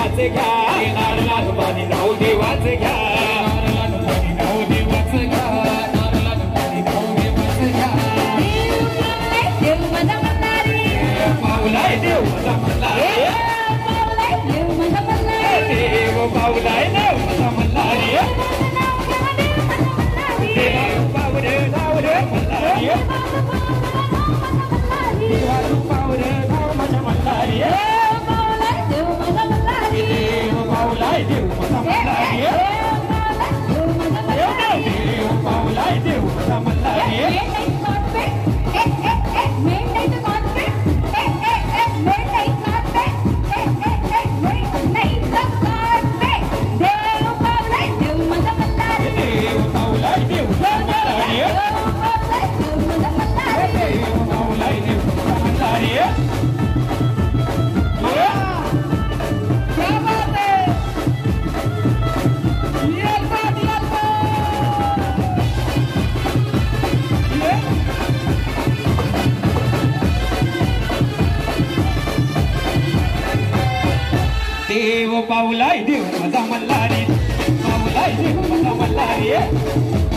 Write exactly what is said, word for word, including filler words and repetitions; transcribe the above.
देवाचे घ्या नारळा पाणी नाव देवाचे घ्या नारळा पाणी नाव देवाचे घ्या नारळा पाणी नाव देवाचे घ्या देव माझा मल्हारी पावलाय देव माझा मल्हारी पावलाय देव माझा मल्हारी देव पावलाय देव माझा मल्हारी देव पावले लावले मल्हारी देवारू पावले लाव माझा मल्हारी देव माझा मल्हारी देव पावलाय देव माझा मल्हारी देव पावलाय देव माझा मल्हारी देव पावलाय देव माझा मल्हारी पावलाय देव माझा मल्हारी